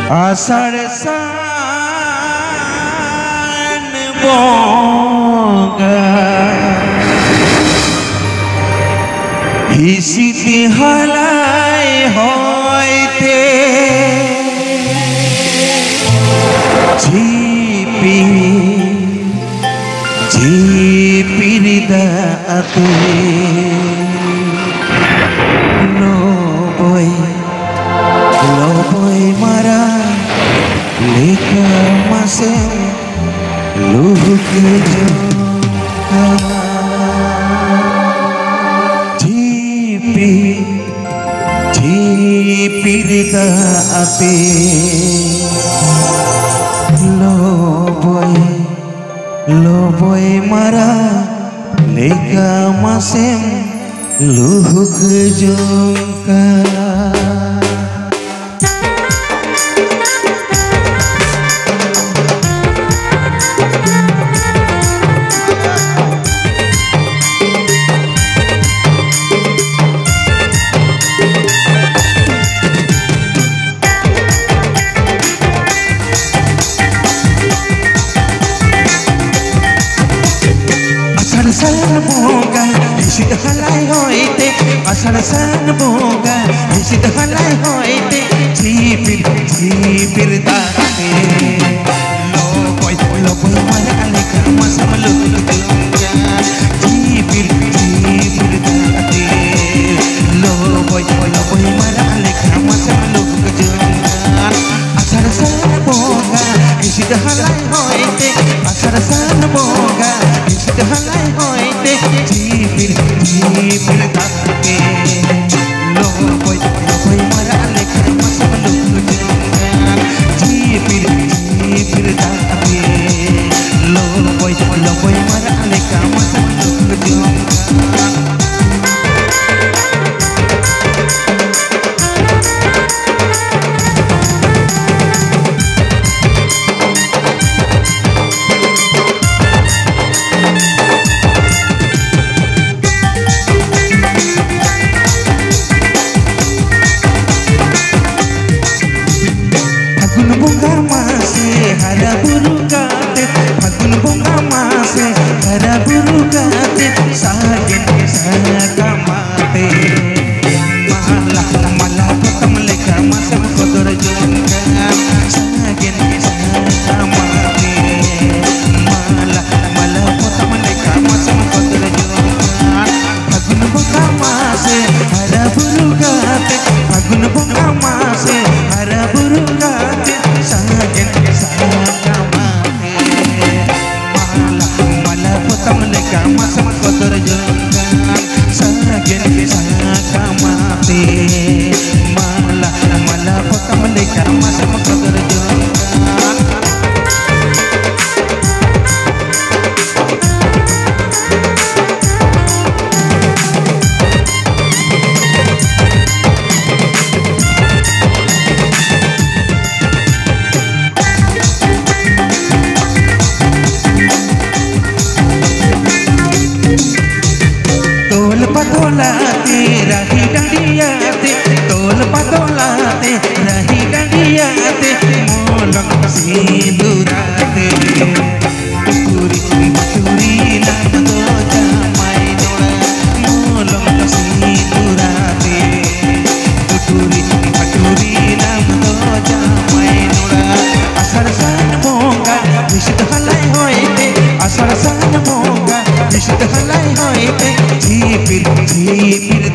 आषाढ़ सान बोगा हिसिति हलाय होइते झिपिर दाते लोबोय मारा लेखा मासे लुहुके जोंका झिपिर दाते लोबोय मारा लेखा मासे लुहुके जोंका आषाढ़ बोगा हिसित हलाय होइते आषाढ़ सान बोगा हिसित हलाय होइते झिपिर दाते लोबोय मारा लेखा मासे लुहुके जोंका झिपिर दाते लोबोय मारा लेखा मासे लुहुके जोंका आषाढ़ सान बोगा हिसित हलाय होइते आषाढ़ सान बोगा हिसित हलाय होइते झिपिर दाते लोबोय मारा लेखा मासे लुहुके जोंका झिपिर दाते लोबोय मारा लेखा मासे लुहुके जोंका हरा बुरु गाते फागुन बोंगा मासे हरा बुरु गाते सागेन सागमाते माला पतम लेखा मासे कोदर जोंका सागेन सागमाते माला पतम लेखा मासे कोदर जोंका फागुन बोंगा मासे हरा बुरु गाते फागुन बोंगा मासे हरा बुरु गाते सागेन मासे कोदर जोंका सागेन सागमाते माला पतम लेखा मासे कोदर जोंका पतोलाते रही डंडियाते तोल पतोलाते रही डंडियाते मोलंग सिंदूराते टुरी नाम दो जामाई नोड़ा मोलंग सिंदूराते टुरी नाम दो जामाई नोड़ा आषाढ़ सान बोगा हिसित हलाय होइते आषाढ़ सान बोगा हिसित हलाय होइते झिपिर